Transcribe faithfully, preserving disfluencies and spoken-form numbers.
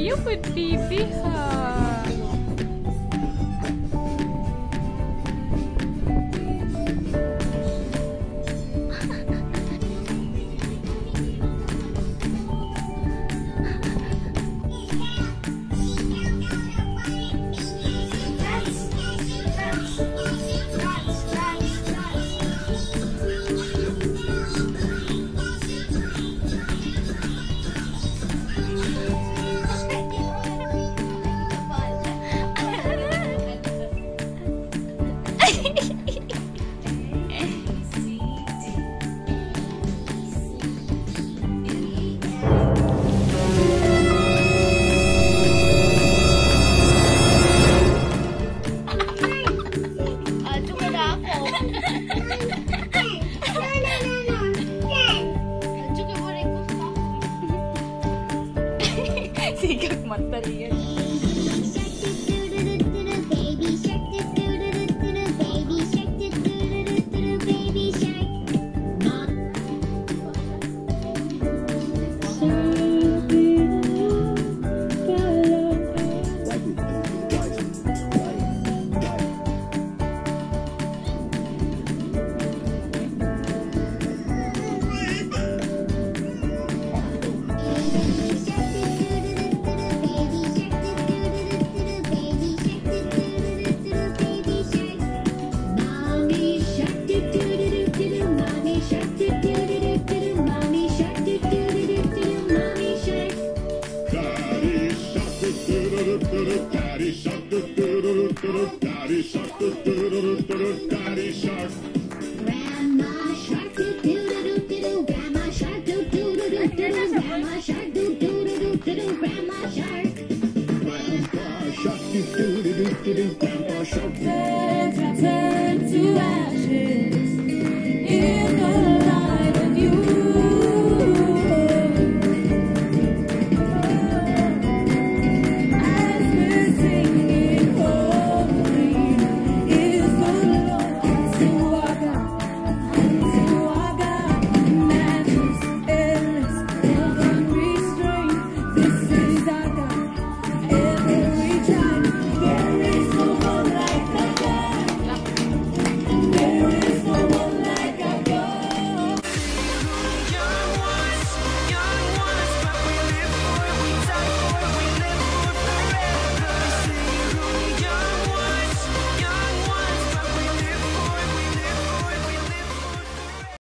you would baby hug. Sikap mata Lian. Daddy shark, do do do do do. Daddy shark, do do do do do. Daddy shark. Grandma shark, do do do do do. Grandma shark, do do do do do. Grandma shark, do do do do do. Grandma shark. Grandpa shark, do do do do do. Grandpa shark. Turn to ashes.